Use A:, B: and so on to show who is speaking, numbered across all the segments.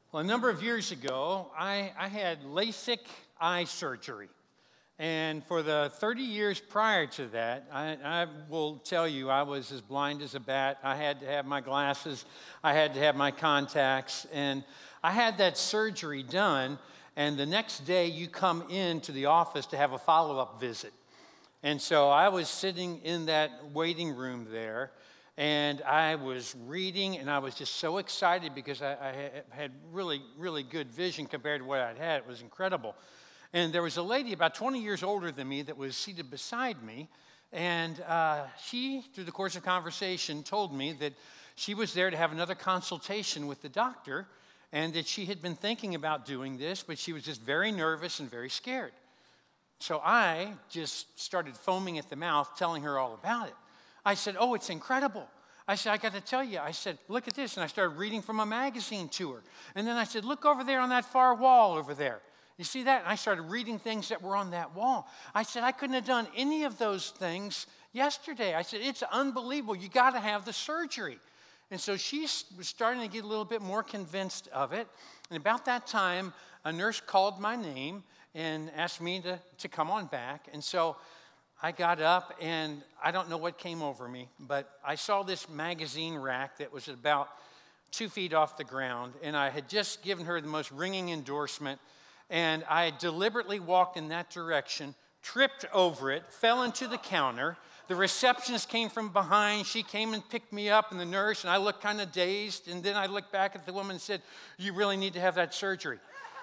A: Well, a number of years ago, I had LASIK eye surgery. And for the 30 years prior to that, I will tell you, I was as blind as a bat. I had to have my glasses. I had to have my contacts. And I had that surgery done. And the next day, you come into the office to have a follow-up visit. And so I was sitting in that waiting room there. And I was reading, and I was just so excited because I had really, really good vision compared to what I'd had. It was incredible. And there was a lady about 20 years older than me that was seated beside me. And she, through the course of conversation, told me that she was there to have another consultation with the doctor and that she had been thinking about doing this, but she was just very nervous and very scared. So I just started foaming at the mouth, telling her all about it. I said, "Oh, it's incredible." I said, "I got to tell you." I said, "Look at this." And I started reading from a magazine to her. And then I said, "Look over there on that far wall over there. You see that?" And I started reading things that were on that wall. I said, "I couldn't have done any of those things yesterday." I said, "It's unbelievable. You got to have the surgery." And so she was starting to get a little bit more convinced of it. And about that time, a nurse called my name and asked me to come on back. And so I got up, and I don't know what came over me, but I saw this magazine rack that was about 2 feet off the ground, and I had just given her the most ringing endorsement, and I deliberately walked in that direction, tripped over it, fell into the counter. The receptionist came from behind. She came and picked me up, and the nurse, and I looked kind of dazed, and then I looked back at the woman and said, "You really need to have that surgery."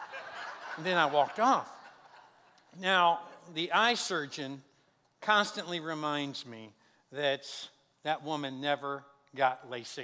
A: And then I walked off. Now, the eye surgeon constantly reminds me that that woman never got LASIK,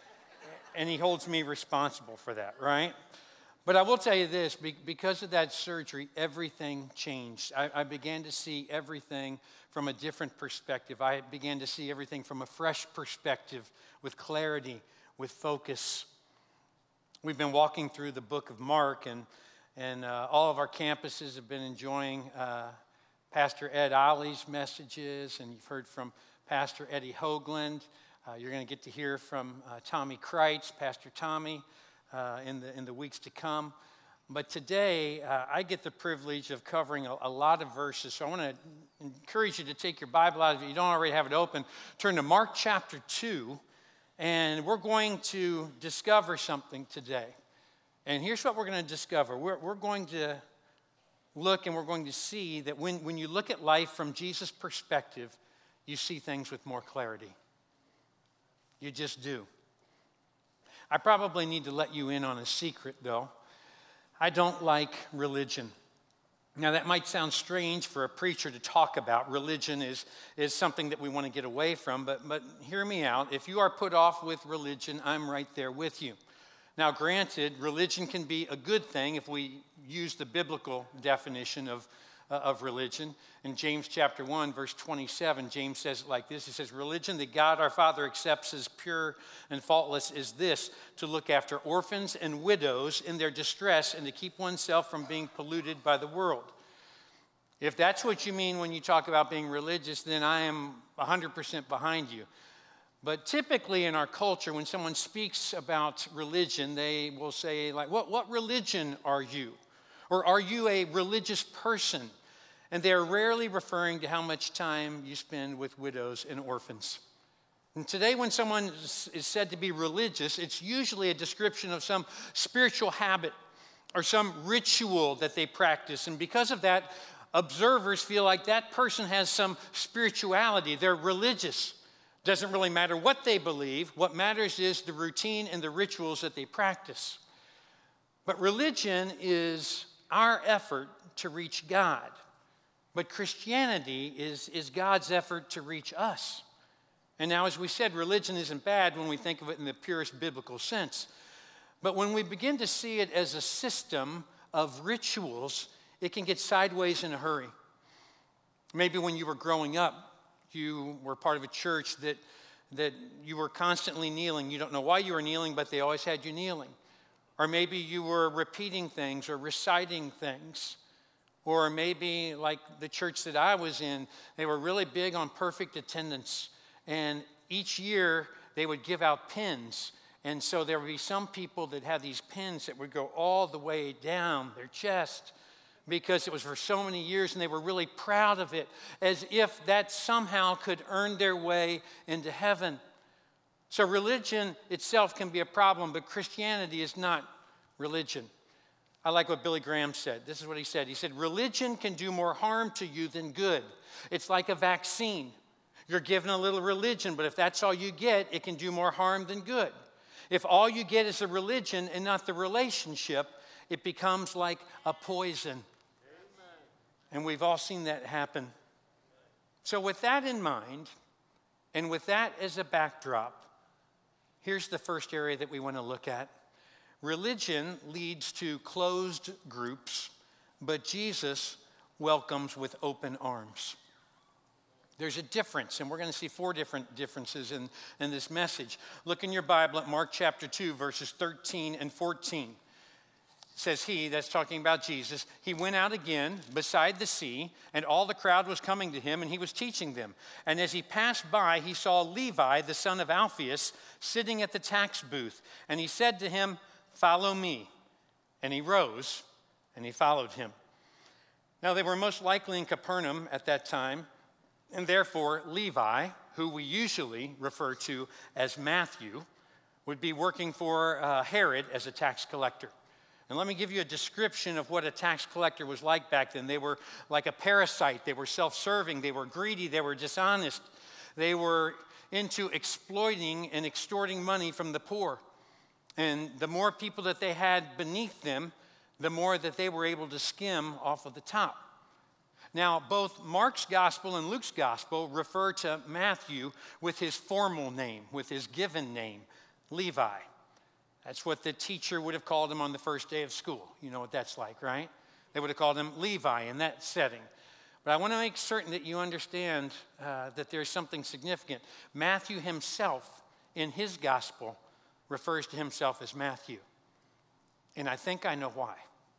A: and he holds me responsible for that, right? But I will tell you this, because of that surgery, everything changed. I began to see everything from a different perspective. I began to see everything from a fresh perspective, with clarity, with focus. We've been walking through the book of Mark, and all of our campuses have been enjoying Pastor Ed Ollie's messages, and you've heard from Pastor Eddie Hoagland. You're going to get to hear from Tommy Kreitz, Pastor Tommy, in the weeks to come. But today, I get the privilege of covering a lot of verses. So I want to encourage you to take your Bible out. If you don't already have it open, turn to Mark chapter 2, and we're going to discover something today. And here's what we're going to discover. We're going to look, and we're going to see that when you look at life from Jesus' perspective, you see things with more clarity. You just do. I probably need to let you in on a secret, though. I don't like religion. Now, that might sound strange for a preacher to talk about. Religion is something that we want to get away from, but hear me out. If you are put off with religion, I'm right there with you. Now, granted, religion can be a good thing if we use the biblical definition of religion. In James chapter 1, verse 27, James says it like this. He says, "Religion that God our Father accepts as pure and faultless is this, to look after orphans and widows in their distress and to keep oneself from being polluted by the world." If that's what you mean when you talk about being religious, then I am 100% behind you. But typically in our culture, when someone speaks about religion, they will say, like, what religion are you? Or are you a religious person? And they're rarely referring to how much time you spend with widows and orphans. And today, when someone is said to be religious, it's usually a description of some spiritual habit or some ritual that they practice. And because of that, observers feel like that person has some spirituality. They're religious. Doesn't really matter what they believe. What matters is the routine and the rituals that they practice. But religion is our effort to reach God. But Christianity is God's effort to reach us. And now, as we said, religion isn't bad when we think of it in the purest biblical sense. But when we begin to see it as a system of rituals, it can get sideways in a hurry. Maybe when you were growing up, you were part of a church that you were constantly kneeling. You don't know why you were kneeling, but they always had you kneeling. Or maybe you were repeating things or reciting things. Or maybe like the church that I was in, they were really big on perfect attendance. And each year they would give out pins. And so there would be some people that had these pins that would go all the way down their chest because it was for so many years and they were really proud of it, as if that somehow could earn their way into heaven. So religion itself can be a problem, but Christianity is not religion. I like what Billy Graham said. This is what he said. He said, religion can do more harm to you than good. It's like a vaccine. You're given a little religion, but if that's all you get, it can do more harm than good. If all you get is a religion and not the relationship, it becomes like a poison. Amen. And we've all seen that happen. So with that in mind, and with that as a backdrop, here's the first area that we want to look at. Religion leads to closed groups, but Jesus welcomes with open arms. There's a difference, and we're going to see 4 different differences in this message. Look in your Bible at Mark chapter 2, verses 13 and 14. It says that's talking about Jesus, he went out again beside the sea, and all the crowd was coming to him, and he was teaching them. And as he passed by, he saw Levi, the son of Alphaeus, sitting at the tax booth. And he said to him, "Follow me." And he rose, and he followed him. Now they were most likely in Capernaum at that time, and therefore Levi, who we usually refer to as Matthew, would be working for Herod as a tax collector. And let me give you a description of what a tax collector was like back then. They were like a parasite. They were self-serving. They were greedy. They were dishonest. They were into exploiting and extorting money from the poor. And the more people that they had beneath them, the more that they were able to skim off of the top. Now, both Mark's gospel and Luke's gospel refer to Matthew with his formal name, with his given name, Levi. That's what the teacher would have called him on the first day of school. You know what that's like, right? They would have called him Levi in that setting. But I want to make certain that you understand that there's something significant. Matthew himself, in his gospel, refers to himself as Matthew. And I think I know why.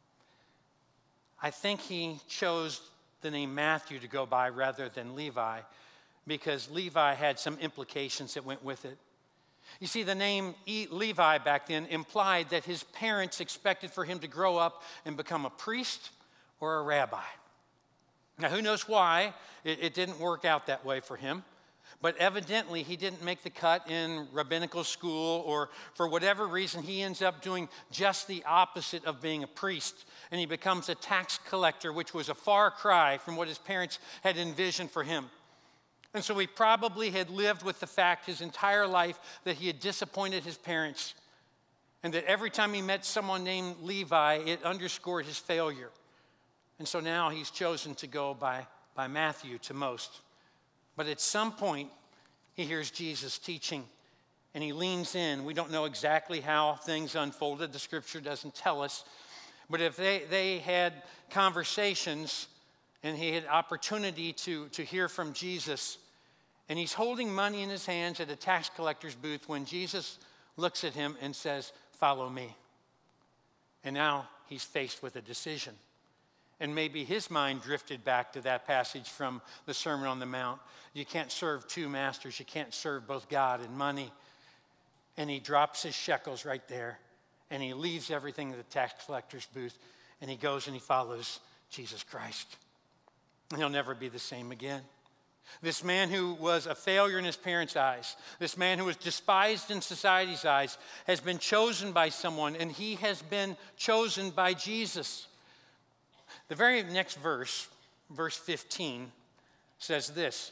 A: I think he chose the name Matthew to go by rather than Levi because Levi had some implications that went with it. You see, the name Levi back then implied that his parents expected for him to grow up and become a priest or a rabbi. Now, who knows why it didn't work out that way for him, but evidently he didn't make the cut in rabbinical school, or for whatever reason, he ends up doing just the opposite of being a priest, and he becomes a tax collector, which was a far cry from what his parents had envisioned for him. And so he probably had lived with the fact his entire life that he had disappointed his parents, and that every time he met someone named Levi, it underscored his failure. And so now he's chosen to go by Matthew to most. But at some point, he hears Jesus teaching, and he leans in. We don't know exactly how things unfolded. The scripture doesn't tell us. But if they had conversations, and he had opportunity to hear from Jesus, and he's holding money in his hands at a tax collector's booth when Jesus looks at him and says, "Follow me." And now he's faced with a decision. And maybe his mind drifted back to that passage from the Sermon on the Mount. You can't serve 2 masters. You can't serve both God and money. And he drops his shekels right there. And he leaves everything at the tax collector's booth. And he goes and he follows Jesus Christ. And he'll never be the same again. This man who was a failure in his parents' eyes, this man who was despised in society's eyes, has been chosen by someone, and he has been chosen by Jesus. The very next verse, verse 15, says this,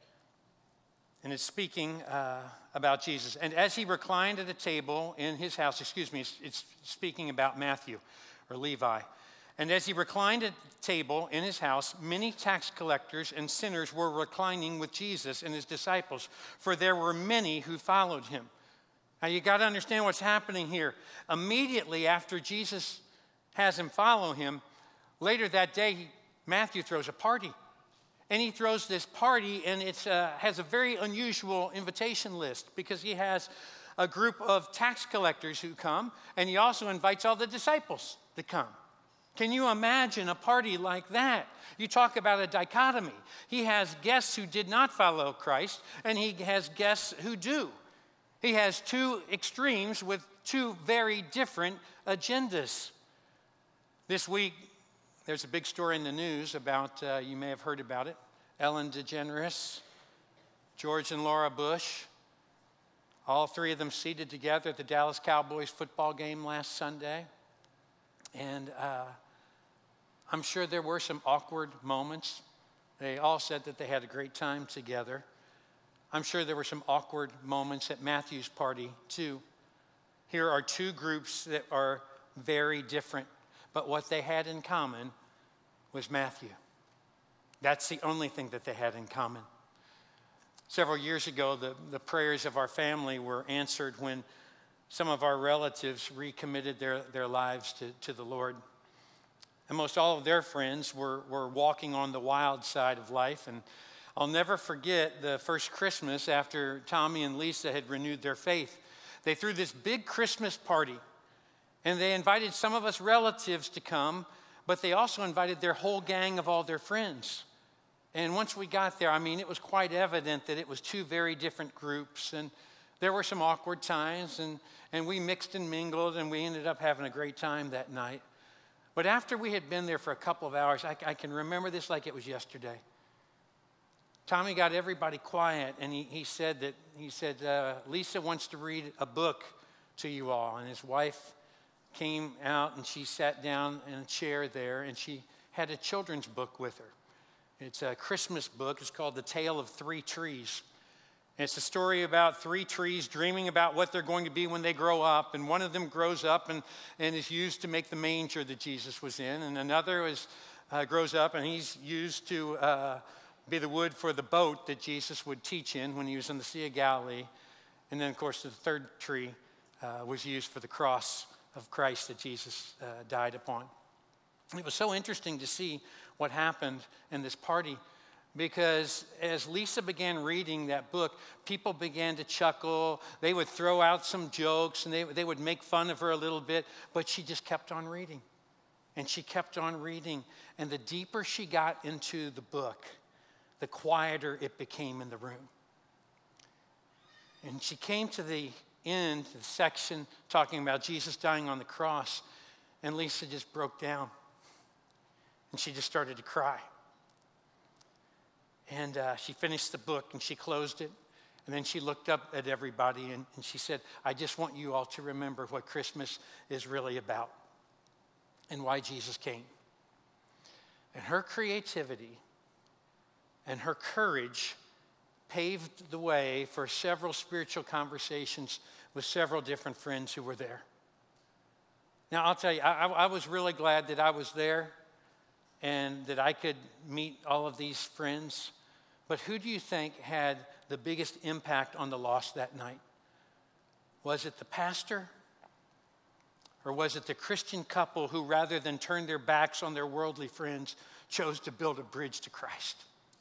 A: and it's speaking about Jesus. And as he reclined at a table in his house, it's speaking about Matthew or Levi. And as he reclined at the table in his house, many tax collectors and sinners were reclining with Jesus and his disciples, for there were many who followed him. Now you got to understand what's happening here. Immediately after Jesus has him follow him, later that day, Matthew throws a party. And he throws this party, and it has a very unusual invitation list because he has a group of tax collectors who come, and he also invites all the disciples to come. Can you imagine a party like that? You talk about a dichotomy. He has guests who did not follow Christ, and he has guests who do. He has two extremes with two very different agendas. This week, there's a big story in the news about, you may have heard about it, Ellen DeGeneres, George and Laura Bush, all three of them seated together at the Dallas Cowboys football game last Sunday. And I'm sure there were some awkward moments. They all said that they had a great time together. I'm sure there were some awkward moments at Matthew's party, too. Here are two groups that are very different, but what they had in common was Matthew. That's the only thing that they had in common. Several years ago, the prayers of our family were answered when some of our relatives recommitted their lives to the Lord. And most all of their friends were walking on the wild side of life. And I'll never forget the first Christmas after Tommy and Lisa had renewed their faith. They threw this big Christmas party, and they invited some of us relatives to come, but they also invited their whole gang of all their friends. And once we got there, I mean, it was quite evident that it was two very different groups, and there were some awkward times, and we mixed and mingled, and we ended up having a great time that night. But after we had been there for a couple of hours, I can remember this like it was yesterday. Tommy got everybody quiet, and he said, Lisa wants to read a book to you all. And his wife came out, and she sat down in a chair there, and she had a children's book with her. It's a Christmas book. It's called The Tale of Three Trees. And it's a story about three trees dreaming about what they're going to be when they grow up. And one of them grows up and is used to make the manger that Jesus was in. And another grows up, and he's used to be the wood for the boat that Jesus would teach in when he was in the Sea of Galilee. And then, of course, the third tree was used for the cross of Christ that Jesus died upon. It was so interesting to see what happened in this party, because as Lisa began reading that book, people began to chuckle. They would throw out some jokes, and they would make fun of her a little bit, but she just kept on reading. And she kept on reading. And the deeper she got into the book, the quieter it became in the room. And she came to the end, the section talking about Jesus dying on the cross, and Lisa just broke down. And she just started to cry. And she finished the book, and she closed it. And then she looked up at everybody, and she said, I just want you all to remember what Christmas is really about and why Jesus came. And her creativity and her courage paved the way for several spiritual conversations with several different friends who were there. Now, I'll tell you, I was really glad that I was there and that I could meet all of these friends. But who do you think had the biggest impact on the lost that night? Was it the pastor? Or was it the Christian couple who, rather than turn their backs on their worldly friends, chose to build a bridge to Christ?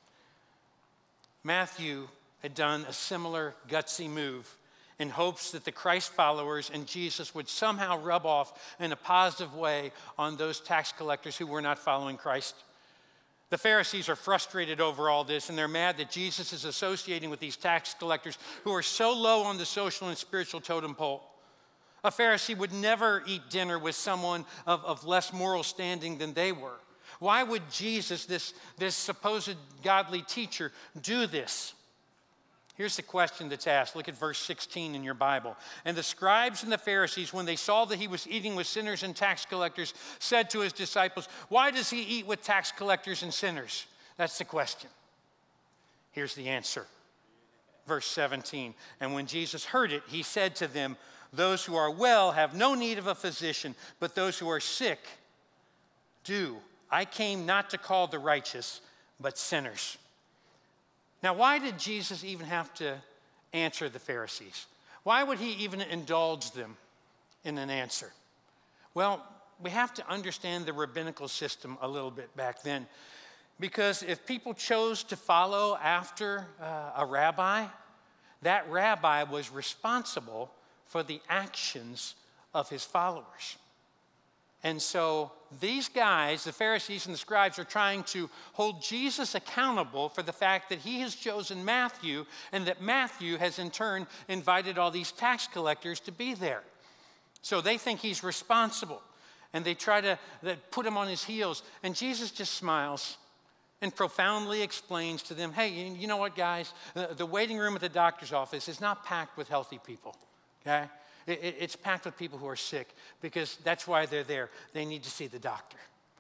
A: Matthew had done a similar gutsy move in hopes that the Christ followers and Jesus would somehow rub off in a positive way on those tax collectors who were not following Christ. The Pharisees are frustrated over all this, and they're mad that Jesus is associating with these tax collectors who are so low on the social and spiritual totem pole. A Pharisee would never eat dinner with someone of less moral standing than they were. Why would Jesus, this supposed godly teacher, do this? Here's the question that's asked. Look at verse 16 in your Bible. And the scribes and the Pharisees, when they saw that he was eating with sinners and tax collectors, said to his disciples, why does he eat with tax collectors and sinners? That's the question. Here's the answer. Verse 17. And when Jesus heard it, he said to them, those who are well have no need of a physician, but those who are sick do. I came not to call the righteous, but sinners. Now, why did Jesus even have to answer the Pharisees? Why would he even indulge them in an answer? Well, we have to understand the rabbinical system a little bit back then. Because if people chose to follow after a rabbi, that rabbi was responsible for the actions of his followers. And so these guys, the Pharisees and the scribes, are trying to hold Jesus accountable for the fact that he has chosen Matthew and that Matthew has in turn invited all these tax collectors to be there. So they think he's responsible, and they try to put him on his heels. And Jesus just smiles and profoundly explains to them, hey, you know what, guys? The waiting room at the doctor's office is not packed with healthy people, okay? It's packed with people who are sick because that's why they're there. They need to see the doctor.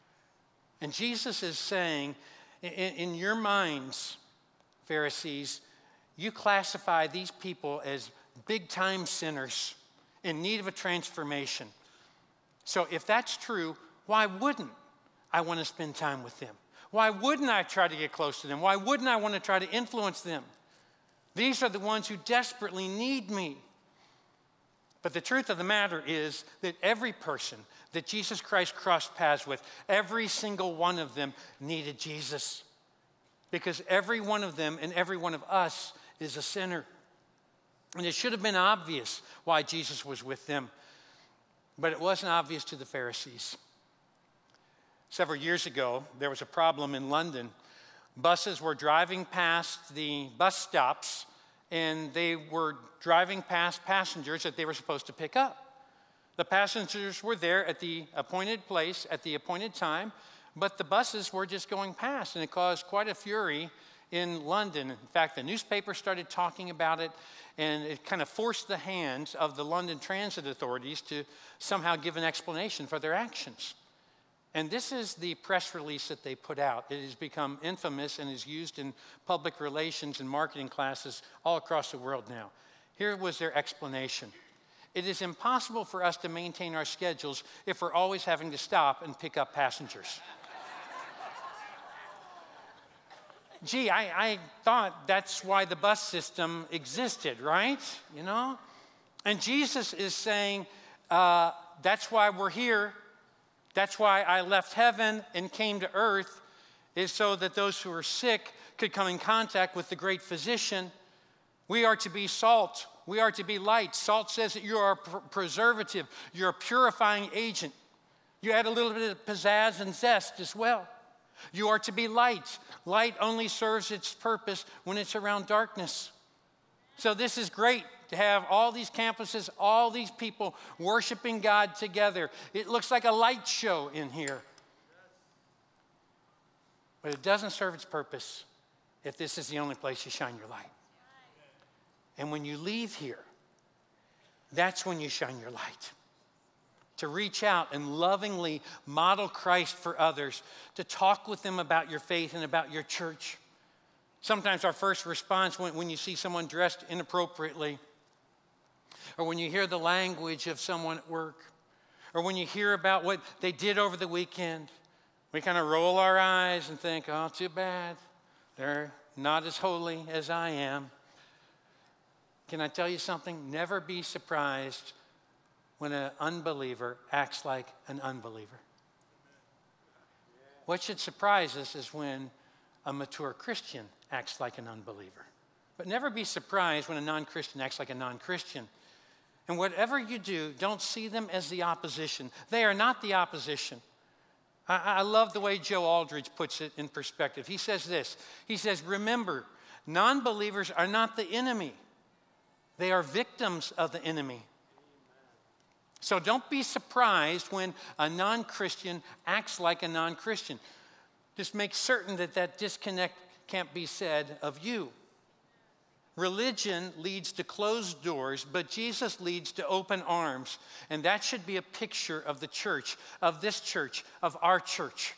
A: And Jesus is saying, in your minds, Pharisees, you classify these people as big-time sinners in need of a transformation. So if that's true, why wouldn't I want to spend time with them? Why wouldn't I try to get close to them? Why wouldn't I want to try to influence them? These are the ones who desperately need me. But the truth of the matter is that every person that Jesus Christ crossed paths with, every single one of them needed Jesus. Because every one of them and every one of us is a sinner. And it should have been obvious why Jesus was with them. But it wasn't obvious to the Pharisees. Several years ago, there was a problem in London. Buses were driving past the bus stops, and they were driving past passengers that they were supposed to pick up. The passengers were there at the appointed place at the appointed time, but the buses were just going past, and it caused quite a fury in London. In fact, the newspaper started talking about it, and it kind of forced the hands of the London transit authorities to somehow give an explanation for their actions. And this is the press release that they put out. It has become infamous and is used in public relations and marketing classes all across the world now. Here was their explanation. It is impossible for us to maintain our schedules if we're always having to stop and pick up passengers. Gee, I thought that's why the bus system existed, right? You know? And Jesus is saying, that's why we're here. That's why I left heaven and came to earth, is so that those who are sick could come in contact with the great physician. We are to be salt. We are to be light. Salt says that you are a preservative. You're a purifying agent. You add a little bit of pizzazz and zest as well. You are to be light. Light only serves its purpose when it's around darkness. So this is great to have all these campuses, all these people worshiping God together. It looks like a light show in here. But it doesn't serve its purpose if this is the only place you shine your light. And when you leave here, that's when you shine your light. To reach out and lovingly model Christ for others, to talk with them about your faith and about your church. Sometimes our first response when you see someone dressed inappropriately, or when you hear the language of someone at work, or when you hear about what they did over the weekend, we kind of roll our eyes and think, oh, too bad. They're not as holy as I am. Can I tell you something? Never be surprised when an unbeliever acts like an unbeliever. What should surprise us is when a mature Christian acts like an unbeliever. But never be surprised when a non-Christian acts like a non-Christian. And whatever you do, don't see them as the opposition. They are not the opposition. I love the way Joe Aldridge puts it in perspective. He says this. He says, remember, non-believers are not the enemy. They are victims of the enemy. So don't be surprised when a non-Christian acts like a non-Christian. Just make certain that that disconnect can't be said of you. Religion leads to closed doors, but Jesus leads to open arms. And that should be a picture of the church, of this church, of our church.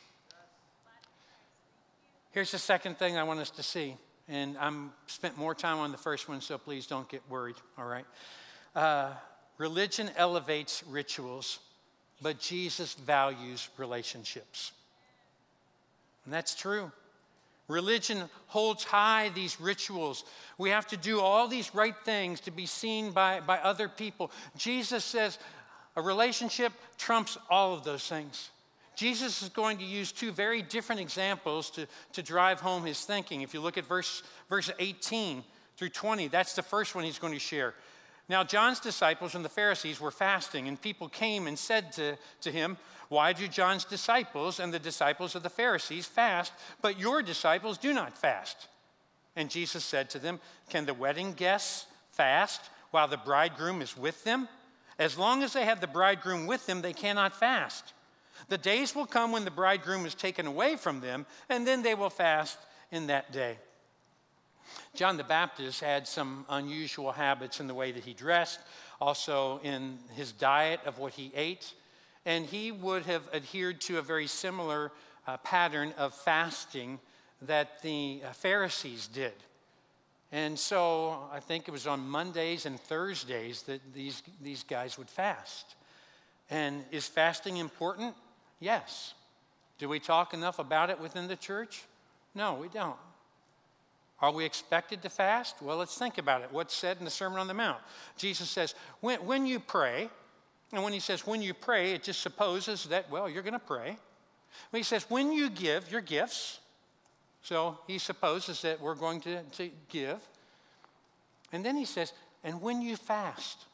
A: Here's the second thing I want us to see. And I'm spent more time on the first one, so please don't get worried, all right? Religion elevates rituals, but Jesus values relationships. And that's true. Religion holds high these rituals. We have to do all these right things to be seen by other people. Jesus says a relationship trumps all of those things. Jesus is going to use two very different examples to drive home his thinking. If you look at verse 18 through 20, that's the first one he's going to share. Now John's disciples and the Pharisees were fasting, and people came and said to him, "Why do John's disciples and the disciples of the Pharisees fast, but your disciples do not fast?" And Jesus said to them, "Can the wedding guests fast while the bridegroom is with them? As long as they have the bridegroom with them, they cannot fast. The days will come when the bridegroom is taken away from them, and then they will fast in that day." John the Baptist had some unusual habits in the way that he dressed, also in his diet of what he ate, and he would have adhered to a very similar pattern of fasting that the Pharisees did. And so I think it was on Mondays and Thursdays that these guys would fast. And is fasting important? Yes. Do we talk enough about it within the church? No, we don't. Are we expected to fast? Well, let's think about it. What's said in the Sermon on the Mount? Jesus says, when you pray, and when he says when you pray, it just supposes that, well, you're going to pray. When he says when you give your gifts, so he supposes that we're going to give. And then he says, and when you fast,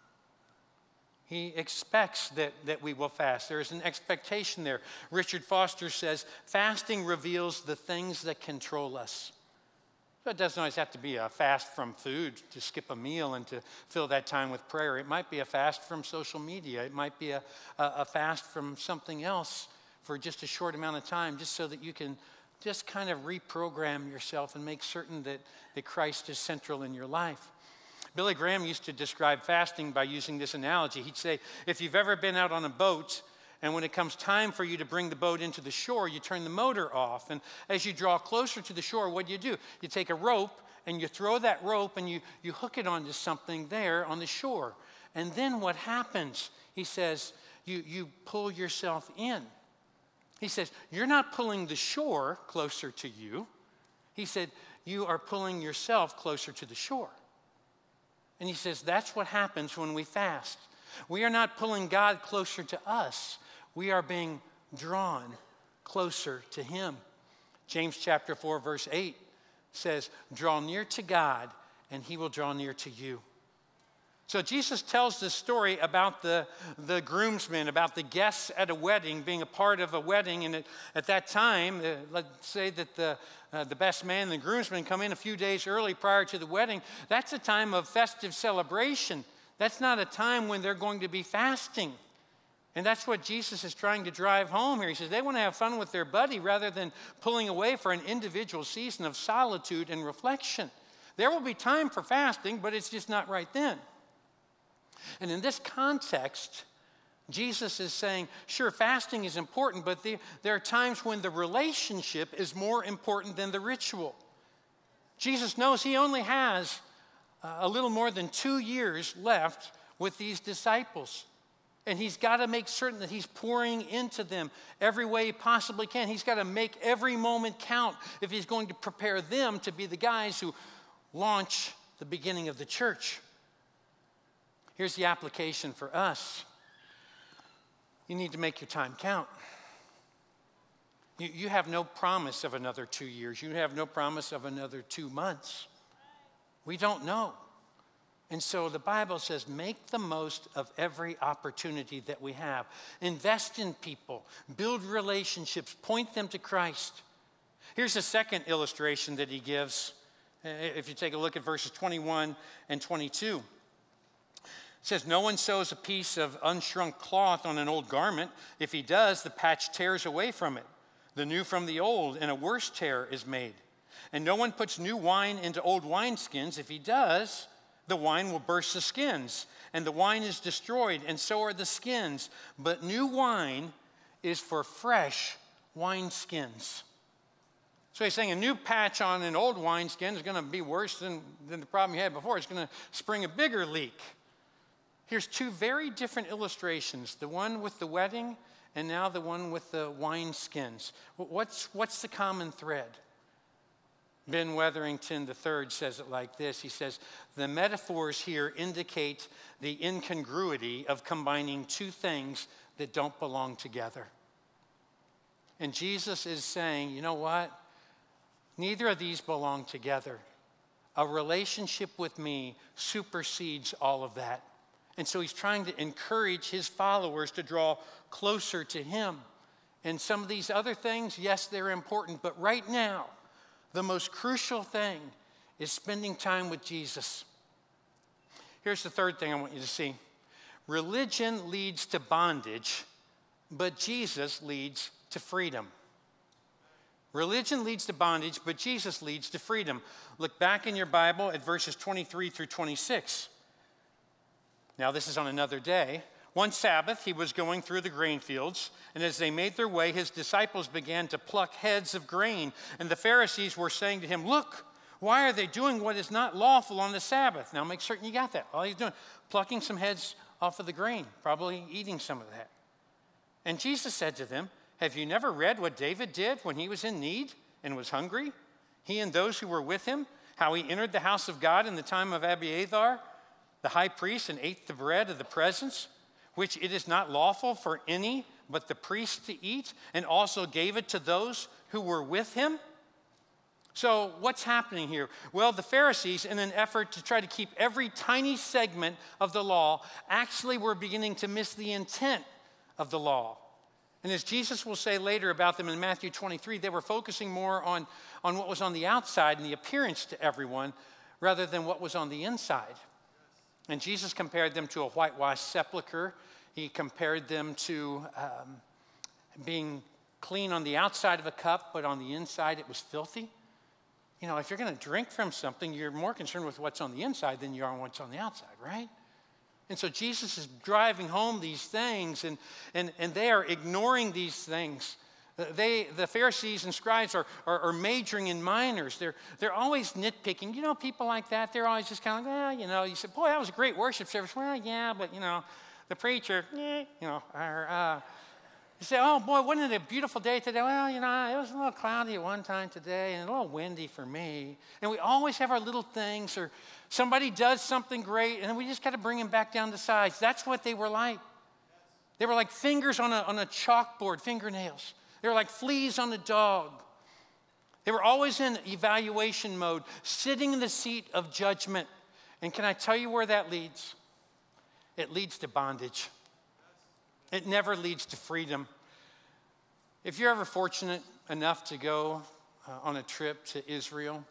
A: he expects that we will fast. There is an expectation there. Richard Foster says, fasting reveals the things that control us. So it doesn't always have to be a fast from food, to skip a meal and to fill that time with prayer. It might be a fast from social media. It might be a fast from something else for just a short amount of time, just so that you can just kind of reprogram yourself and make certain that Christ is central in your life. Billy Graham used to describe fasting by using this analogy. He'd say, if you've ever been out on a boat, and when it comes time for you to bring the boat into the shore, you turn the motor off. And as you draw closer to the shore, what do? You take a rope and you throw that rope and you hook it onto something there on the shore. And then what happens? He says, you pull yourself in. He says, you're not pulling the shore closer to you. He said, you are pulling yourself closer to the shore. And he says, that's what happens when we fast. We are not pulling God closer to us. We are being drawn closer to him. James chapter 4, verse 8 says, draw near to God, and he will draw near to you. So Jesus tells this story about the groomsmen, about the guests at a wedding, being a part of a wedding. And at that time, let's say that the best man and the groomsmen come in a few days early prior to the wedding. That's a time of festive celebration. That's not a time when they're going to be fasting. And that's what Jesus is trying to drive home here. He says they want to have fun with their buddy rather than pulling away for an individual season of solitude and reflection. There will be time for fasting, but it's just not right then. And in this context, Jesus is saying, sure, fasting is important, but there are times when the relationship is more important than the ritual. Jesus knows he only has a little more than 2 years left with these disciples. And he's got to make certain that he's pouring into them every way he possibly can. He's got to make every moment count if he's going to prepare them to be the guys who launch the beginning of the church. Here's the application for us. You need to make your time count. You have no promise of another 2 years. You have no promise of another 2 months. We don't know. And so the Bible says, make the most of every opportunity that we have. Invest in people. Build relationships. Point them to Christ. Here's a second illustration that he gives. If you take a look at verses 21 and 22. It says, no one sews a piece of unshrunk cloth on an old garment. If he does, the patch tears away from it, the new from the old, and a worse tear is made. And no one puts new wine into old wineskins. If he does, the wine will burst the skins, and the wine is destroyed, and so are the skins. But new wine is for fresh wineskins. So he's saying a new patch on an old wineskin is going to be worse than the problem you had before. It's going to spring a bigger leak. Here's two very different illustrations, the one with the wedding and now the one with the wineskins. What's the common thread? Ben Wetherington III says it like this. He says, the metaphors here indicate the incongruity of combining two things that don't belong together. And Jesus is saying, you know what? Neither of these belong together. A relationship with me supersedes all of that. And so he's trying to encourage his followers to draw closer to him. And some of these other things, yes, they're important, but right now, the most crucial thing is spending time with Jesus. Here's the third thing I want you to see. Religion leads to bondage, but Jesus leads to freedom. Religion leads to bondage, but Jesus leads to freedom. Look back in your Bible at verses 23 through 26. Now, this is on another day. One Sabbath, he was going through the grain fields, and as they made their way, his disciples began to pluck heads of grain. And the Pharisees were saying to him, "Look, why are they doing what is not lawful on the Sabbath?" Now, make certain you got that. All he's doing, plucking some heads off of the grain, probably eating some of that. And Jesus said to them, "Have you never read what David did when he was in need and was hungry? He and those who were with him, how he entered the house of God in the time of Abiathar, the high priest, and ate the bread of the presence, which it is not lawful for any but the priest to eat, and also gave it to those who were with him?" So what's happening here? Well, the Pharisees, in an effort to try to keep every tiny segment of the law, actually were beginning to miss the intent of the law. And as Jesus will say later about them in Matthew 23, they were focusing more on what was on the outside and the appearance to everyone rather than what was on the inside. And Jesus compared them to a whitewashed sepulcher. He compared them to being clean on the outside of a cup, but on the inside it was filthy. You know, if you're going to drink from something, you're more concerned with what's on the inside than you are what's on the outside, right? And so Jesus is driving home these things, and they are ignoring these things. The Pharisees and scribes are majoring in minors. They're always nitpicking. You know, people like that, they're always just kind of like, well, you know, you said, boy, that was a great worship service. Well, yeah, but, you know, the preacher, you know, you say, oh, boy, wasn't it a beautiful day today? Well, you know, it was a little cloudy at one time today and a little windy for me. And we always have our little things, or somebody does something great, and we just got to bring them back down to size. That's what they were like. They were like fingers on a chalkboard, fingernails. They were like fleas on a dog. They were always in evaluation mode, sitting in the seat of judgment. And can I tell you where that leads? It leads to bondage. It never leads to freedom. If you're ever fortunate enough to go on a trip to Israel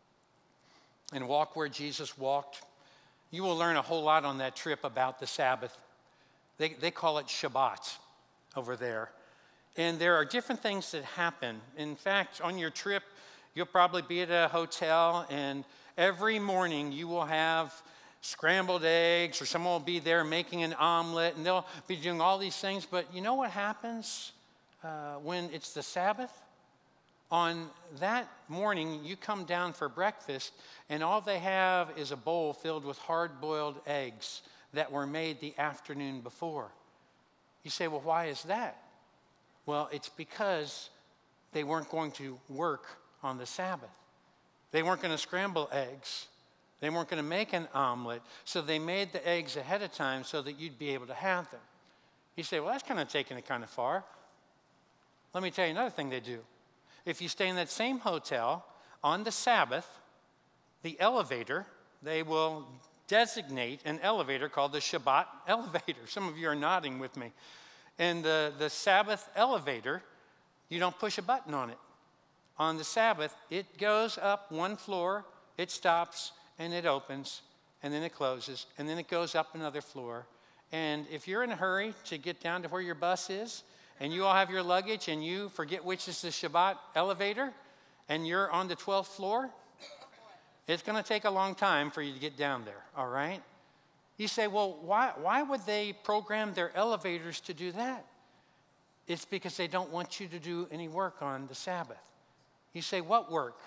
A: and walk where Jesus walked, you will learn a whole lot on that trip about the Sabbath. They call it Shabbat over there. And there are different things that happen. In fact, on your trip, you'll probably be at a hotel, and every morning you will have scrambled eggs, or someone will be there making an omelet, and they'll be doing all these things. But you know what happens when it's the Sabbath? On that morning, you come down for breakfast, and all they have is a bowl filled with hard-boiled eggs that were made the afternoon before. You say, well, why is that? Well, it's because they weren't going to work on the Sabbath. They weren't going to scramble eggs. They weren't going to make an omelet, so they made the eggs ahead of time so that you'd be able to have them. You say, well, that's kind of taking it kind of far. Let me tell you another thing they do. If you stay in that same hotel on the Sabbath, the elevator, they will designate an elevator called the Shabbat elevator. Some of you are nodding with me. And the Sabbath elevator, you don't push a button on it. On the Sabbath, it goes up one floor, it stops, and it opens, and then it closes, and then it goes up another floor. And if you're in a hurry to get down to where your bus is, and you all have your luggage, and you forget which is the Shabbat elevator, and you're on the 12th floor, it's going to take a long time for you to get down there, all right? You say, well, why would they program their elevators to do that? It's because they don't want you to do any work on the Sabbath. You say, what work?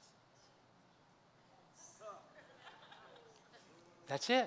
A: That's it.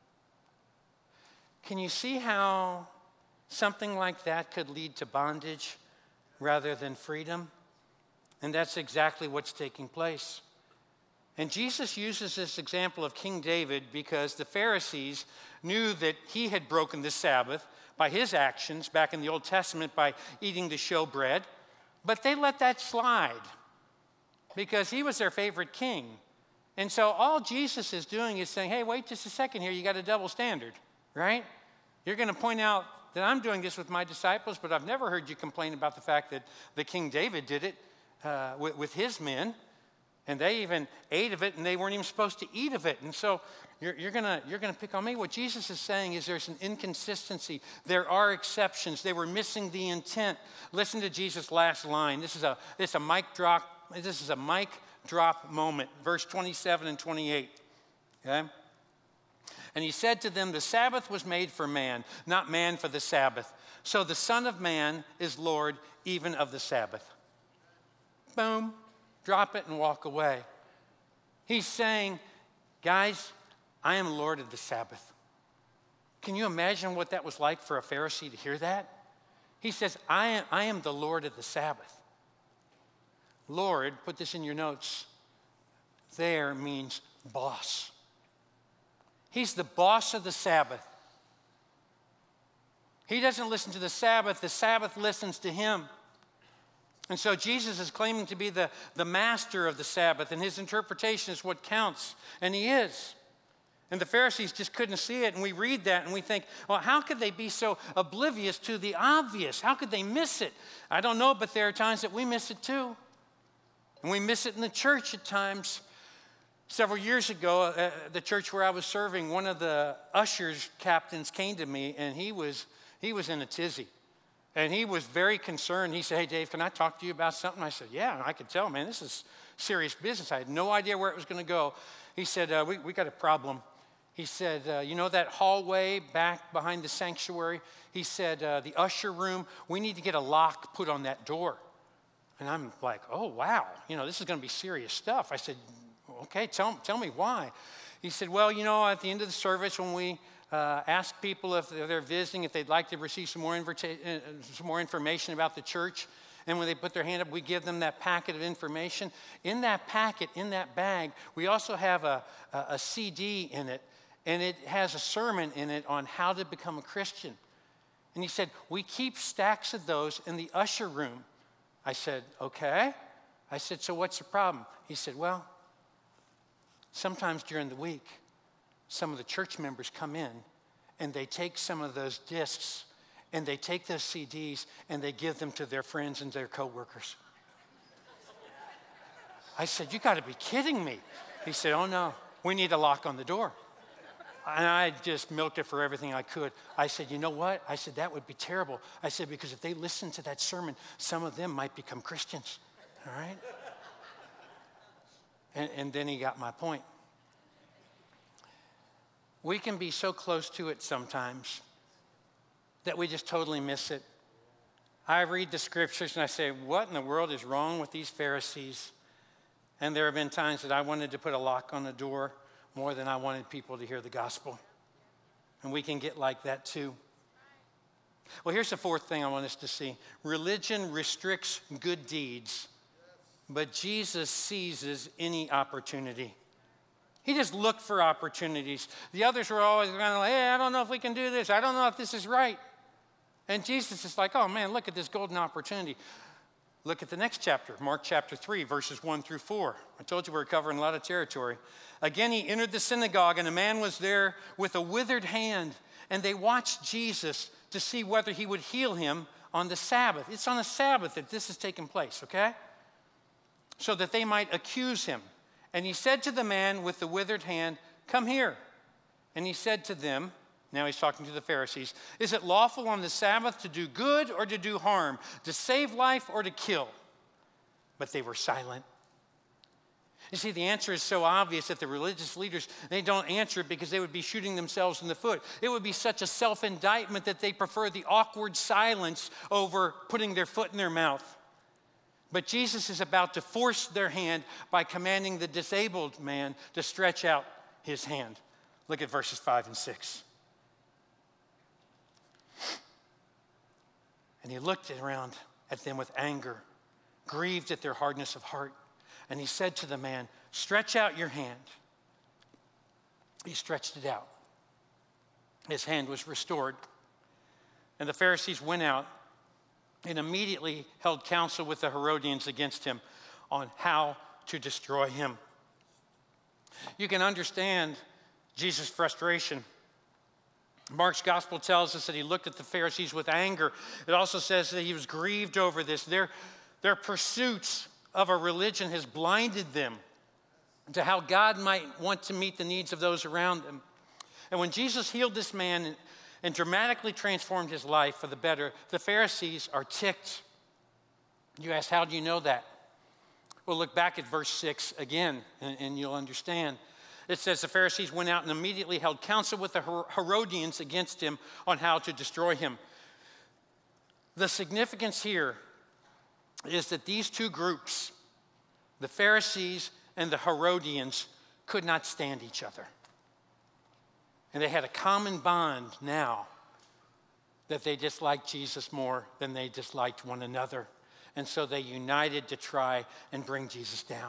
A: Can you see how something like that could lead to bondage rather than freedom? And that's exactly what's taking place. And Jesus uses this example of King David because the Pharisees knew that he had broken the Sabbath by his actions back in the Old Testament by eating the showbread, but they let that slide because he was their favorite king. And so all Jesus is doing is saying, hey, wait just a second here. You got a double standard, right? You're going to point out that I'm doing this with my disciples, but I've never heard you complain about the fact that the King David did it with his men. And they even ate of it, and they weren't even supposed to eat of it. And so you're gonna pick on me. What Jesus is saying is there's an inconsistency. There are exceptions. They were missing the intent. Listen to Jesus' last line. This is a mic drop. This is a mic drop moment. Verse 27 and 28. Okay? And he said to them, the Sabbath was made for man, not man for the Sabbath. So the Son of Man is Lord even of the Sabbath. Boom. Drop it and walk away. He's saying, guys, I am Lord of the Sabbath. Can you imagine what that was like for a Pharisee to hear that? He says, I am the Lord of the Sabbath. Lord, put this in your notes, there means boss. He's the boss of the Sabbath. He doesn't listen to the Sabbath listens to him. And so Jesus is claiming to be the master of the Sabbath, and his interpretation is what counts, and he is. And the Pharisees just couldn't see it, and we read that, and we think, well, how could they be so oblivious to the obvious? How could they miss it? I don't know, but there are times that we miss it too. And we miss it in the church at times. Several years ago, the church where I was serving, one of the ushers captains came to me, and he was in a tizzy. And he was very concerned. He said, hey, Dave, can I talk to you about something? I said, yeah. And I could tell, man, this is serious business. I had no idea where it was going to go. He said, we got a problem. He said, you know that hallway back behind the sanctuary? He said, the usher room, we need to get a lock put on that door. And I'm like, oh, wow. You know, this is going to be serious stuff. I said, okay, tell me why. He said, well, you know, at the end of the service when we ask people if they're visiting, if they'd like to receive some more information about the church. And when they put their hand up, we give them that packet of information. In that packet, in that bag, we also have a CD in it. And it has a sermon in it on how to become a Christian. And he said, we keep stacks of those in the usher room. I said, okay. I said, so what's the problem? He said, well, sometimes during the week, some of the church members come in and they take some of those discs and they take those CDs and they give them to their friends and their coworkers. I said, you got to be kidding me. He said, oh no, we need a lock on the door. And I just milked it for everything I could. I said, you know what? I said, that would be terrible. I said, because if they listen to that sermon, some of them might become Christians, all right? And then he got my point. We can be so close to it sometimes that we just totally miss it. I read the scriptures and I say, what in the world is wrong with these Pharisees? And there have been times that I wanted to put a lock on the door more than I wanted people to hear the gospel. And we can get like that too. Well, here's the fourth thing I want us to see. Religion restricts good deeds, but Jesus seizes any opportunity. He just looked for opportunities. The others were always kind of like, hey, I don't know if we can do this. I don't know if this is right. And Jesus is like, oh man, look at this golden opportunity. Look at the next chapter, Mark chapter 3, verses 1 through 4. I told you we were covering a lot of territory. Again, he entered the synagogue, and a man was there with a withered hand. And they watched Jesus to see whether he would heal him on the Sabbath. It's on the Sabbath that this is taking place, okay? So that they might accuse him. And he said to the man with the withered hand, come here. And he said to them, now he's talking to the Pharisees, is it lawful on the Sabbath to do good or to do harm, to save life or to kill? But they were silent. You see, the answer is so obvious that the religious leaders, they don't answer it because they would be shooting themselves in the foot. It would be such a self-indictment that they prefer the awkward silence over putting their foot in their mouth. But Jesus is about to force their hand by commanding the disabled man to stretch out his hand. Look at verses 5 and 6. And he looked around at them with anger, grieved at their hardness of heart. And he said to the man, stretch out your hand. He stretched it out. His hand was restored. And the Pharisees went out and immediately held counsel with the Herodians against him on how to destroy him. You can understand Jesus' frustration. Mark's gospel tells us that he looked at the Pharisees with anger. It also says that he was grieved over this. Their pursuits of a religion has blinded them to how God might want to meet the needs of those around them. And when Jesus healed this man and dramatically transformed his life for the better, the Pharisees are ticked. You ask, how do you know that? Well, look back at verse 6 again, and you'll understand. It says the Pharisees went out and immediately held counsel with the Herodians against him on how to destroy him. The significance here is that these two groups, the Pharisees and the Herodians, could not stand each other. And they had a common bond now that they disliked Jesus more than they disliked one another. And so they united to try and bring Jesus down.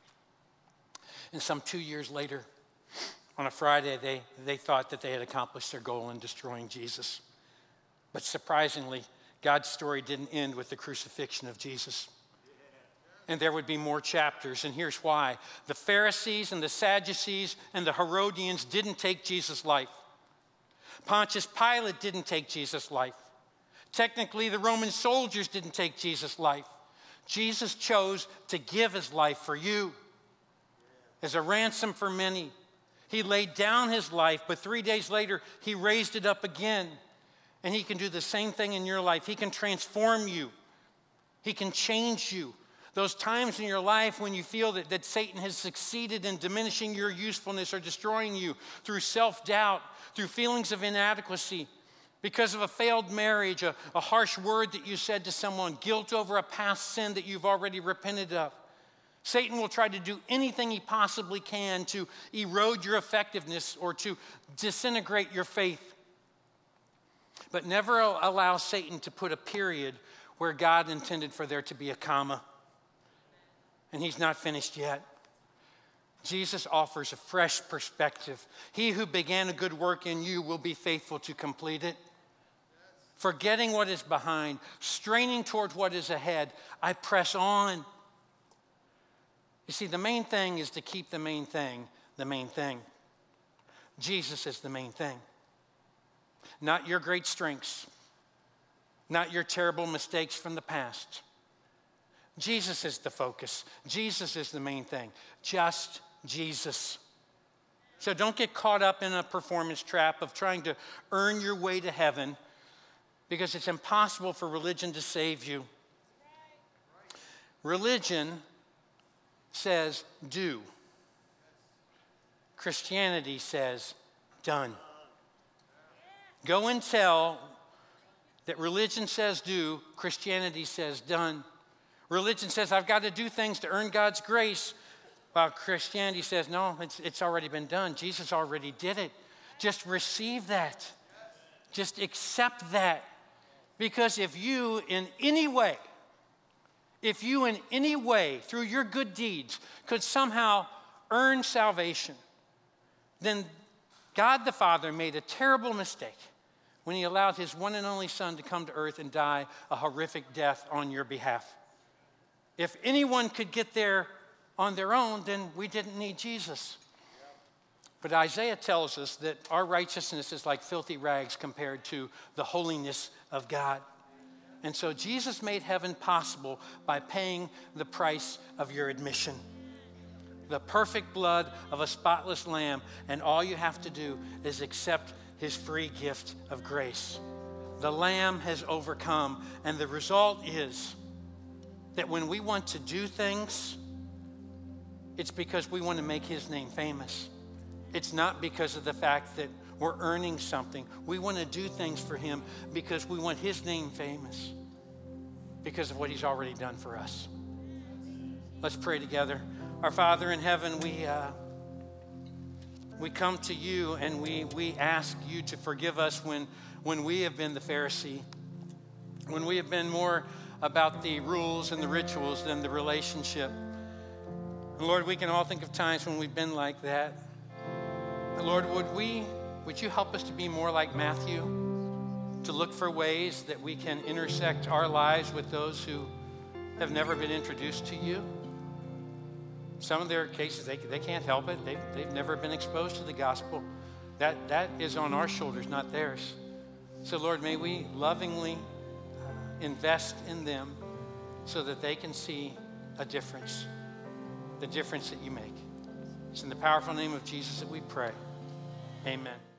A: And some 2 years later, on a Friday, they thought that they had accomplished their goal in destroying Jesus. But surprisingly, God's story didn't end with the crucifixion of Jesus. And there would be more chapters, and here's why. The Pharisees and the Sadducees and the Herodians didn't take Jesus' life. Pontius Pilate didn't take Jesus' life. Technically, the Roman soldiers didn't take Jesus' life. Jesus chose to give his life for you as a ransom for many. He laid down his life, but 3 days later, he raised it up again. And he can do the same thing in your life. He can transform you. He can change you. Those times in your life when you feel that Satan has succeeded in diminishing your usefulness or destroying you through self-doubt, through feelings of inadequacy, because of a failed marriage, a harsh word that you said to someone, guilt over a past sin that you've already repented of. Satan will try to do anything he possibly can to erode your effectiveness or to disintegrate your faith. But never allow Satan to put a period where God intended for there to be a comma. And he's not finished yet. Jesus offers a fresh perspective. He who began a good work in you will be faithful to complete it. Forgetting what is behind, straining toward what is ahead, I press on. You see, the main thing is to keep the main thing the main thing. Jesus is the main thing. Not your great strengths, not your terrible mistakes from the past. Jesus is the focus. Jesus is the main thing. Just Jesus. So don't get caught up in a performance trap of trying to earn your way to heaven, because it's impossible for religion to save you. Religion says do. Christianity says done. Go and tell that religion says do, Christianity says done. Religion says I've got to do things to earn God's grace, while Christianity says no, it's already been done. Jesus already did it. Just receive that. Just accept that. Because if you in any way, through your good deeds, could somehow earn salvation, then God the Father made a terrible mistake when he allowed his one and only Son to come to earth and die a horrific death on your behalf. If anyone could get there on their own, then we didn't need Jesus. But Isaiah tells us that our righteousness is like filthy rags compared to the holiness of God. And so Jesus made heaven possible by paying the price of your admission. The perfect blood of a spotless lamb, and all you have to do is accept his free gift of grace. The Lamb has overcome, and the result is that when we want to do things, it's because we want to make his name famous. It's not because of the fact that we're earning something. We want to do things for him because we want his name famous, because of what he's already done for us. Let's pray together. Our Father in heaven, we come to you and we ask you to forgive us when we have been the Pharisee, when we have been more about the rules and the rituals than the relationship. And Lord, we can all think of times when we've been like that. And Lord, would you help us to be more like Matthew, to look for ways that we can intersect our lives with those who have never been introduced to you? Some of their cases, they can't help it. They've never been exposed to the gospel. That is on our shoulders, not theirs. So, Lord, may we lovingly invest in them so that they can see a difference, the difference that you make. It's in the powerful name of Jesus that we pray. Amen.